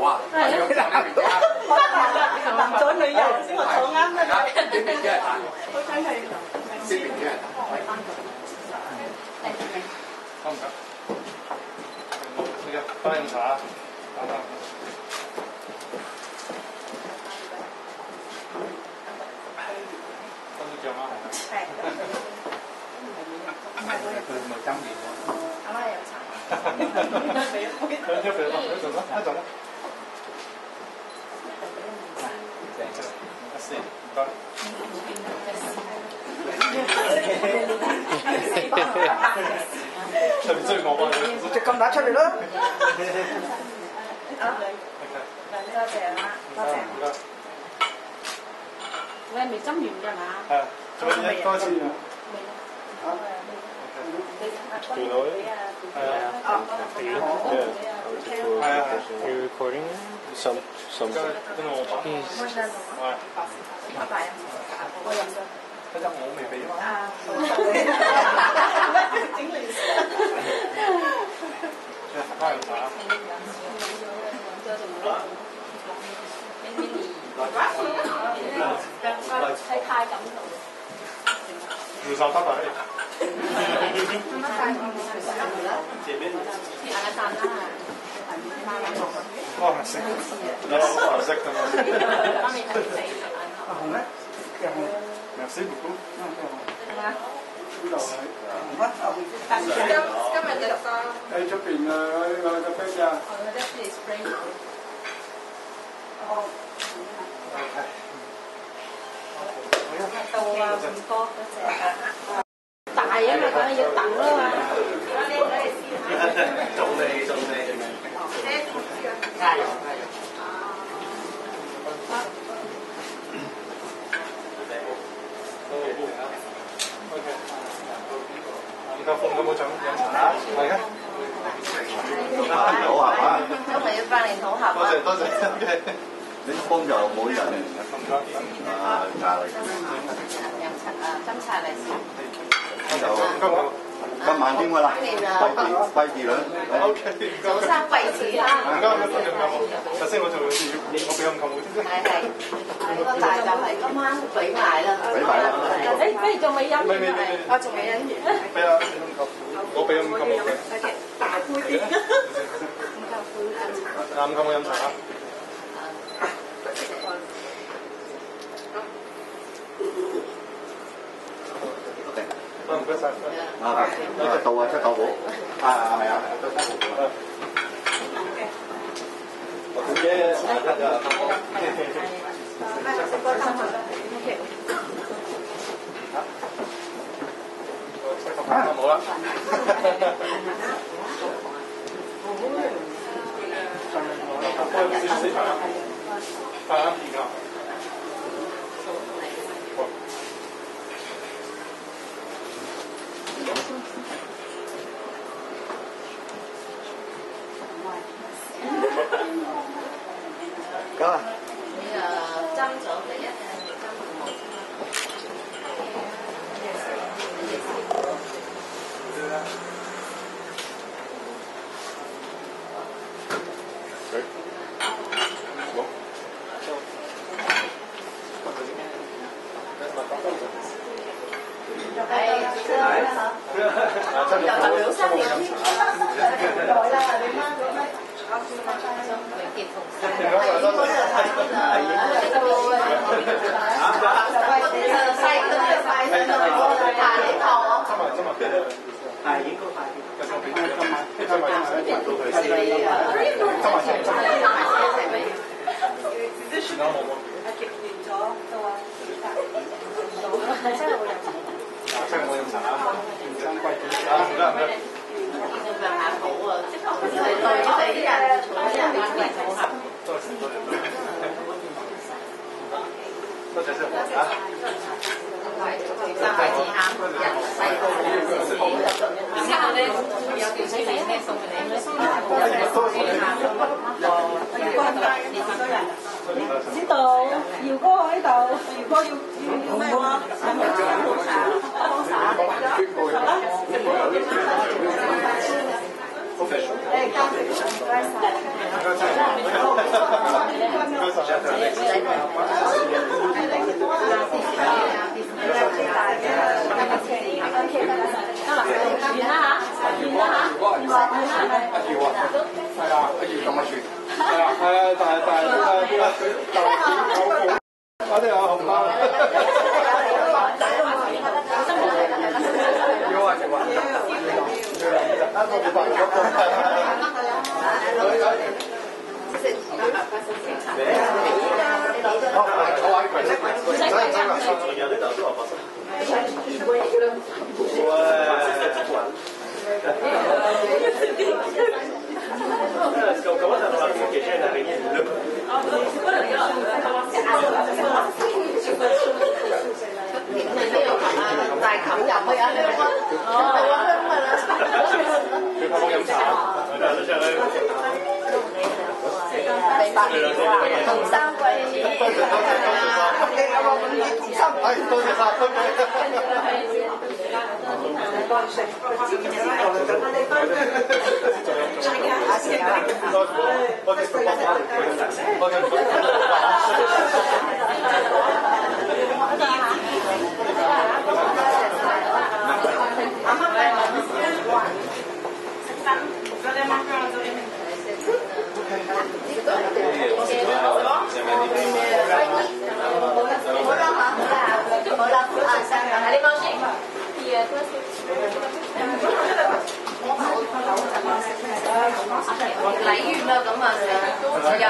哇！男左女右先我坐啱啦。呢邊幾係大？好睇係。呢邊幾係大？得唔得？呢個幫你飲茶。係。佢咪爭面喎？阿媽飲茶。一陣啦。先，唔該。係咪追我幫你？隻金打出嚟啦！多謝啦，多謝。唔該。你係未斟完㗎嘛？係，仲有一多次啊。未啊。電腦咧？係啊。Are you recording? Some. 跟住我講。拜拜。我飲咗。嗰陣我未俾嘛。整亂曬。翻嚟查。係太感動。唔受得啦！哇！識，我識㗎嘛。阿紅咧？阿紅，merci beaucoup。今日就喺出邊啊！個飛機啊！到啊，唔多謝。大啊嘛，梗係要等啦嘛。仲未。加油！而家風有冇飲茶？係嘅。好啊！今日要百年好合啊！多謝。你幫就冇人啊，茶嚟。飲茶啊，斟茶嚟先。就今晚點㗎啦？閉字啦。OK， 早生貴子啦。唔該，首先我做我俾咁冚好啲。係。呢個大就係今晚俾埋啦。俾埋啦。不如仲未飲完係？我仲未飲完。俾啊！我俾咁冚好嘅。大杯啲。唔夠杯飲茶。啱咁我飲茶啊！唔該晒。到啊，出九號。係咪啊？出7號。我小姐食個湯啊。OK。好啦。咁啊！你斟咗第一定係斟冇知道，姚哥喺度，姚哥要咩話？幫手。 我哋有紅包。要啊，要啊。 大冚入去啊！ 佢怕我飲茶。 明白同三季多謝晒，多謝。禮遇啦咁啊，又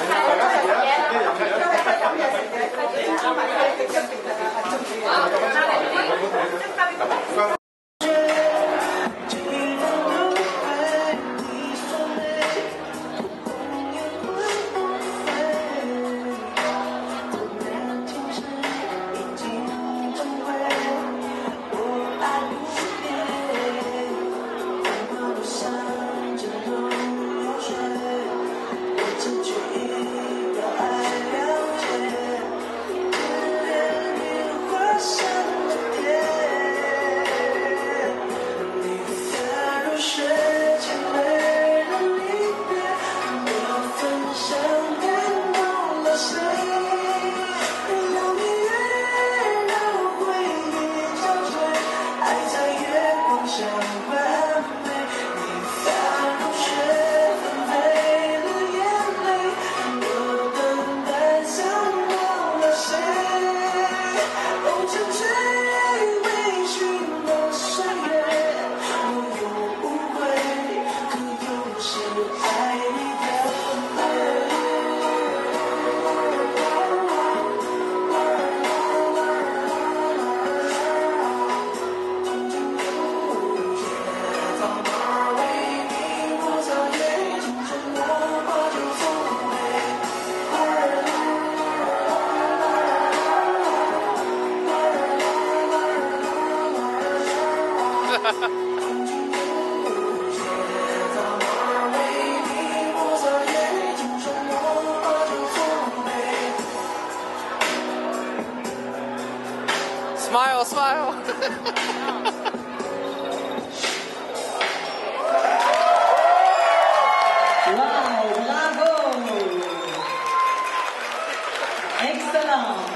Smile, smile. Wow, bravo! Excellent!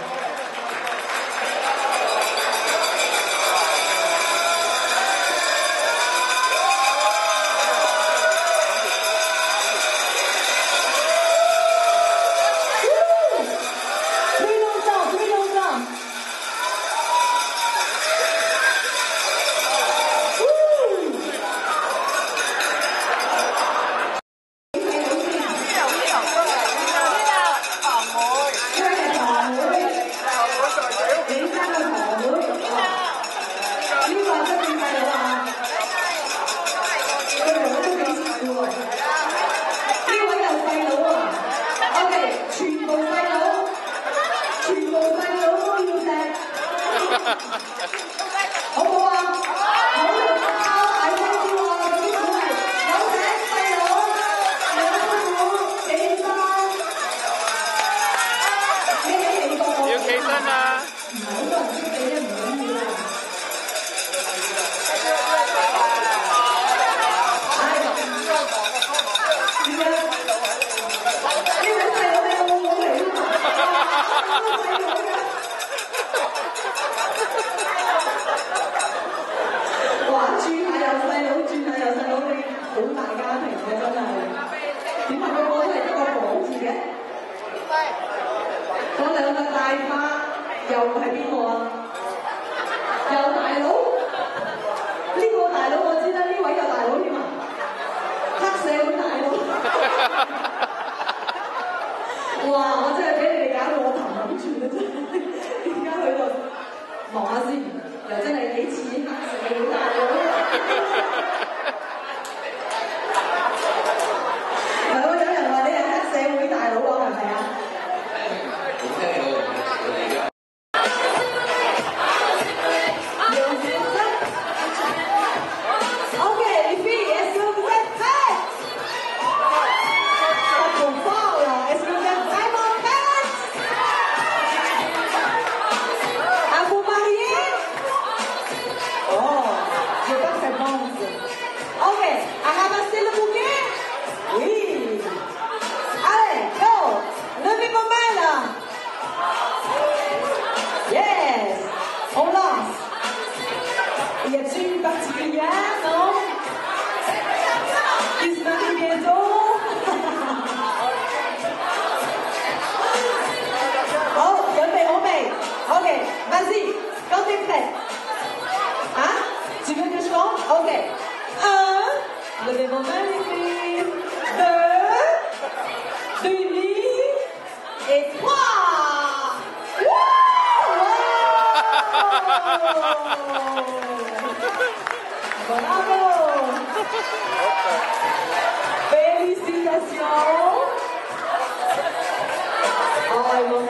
嗰兩個大花又係邊個啊？又大佬？呢個大佬我知啦，呢位有大佬添啊！黑社會大佬。哇！我真係俾你哋搞到我頭諗住啦，真係。而家去到望下先，又真係幾似黑社會大佬。係喎，有人話你係黑社會大佬喎，係咪啊？Y a-t-il une particulière? Non? Il se marie bientôt? Oh, 準備好未 ？OK, vas-y, quand t'es prêt. Hein? Tu veux que je compte? OK. 1, levez vos mains les filles. 2, unis et 3. Bravo! Félicitations! Oh,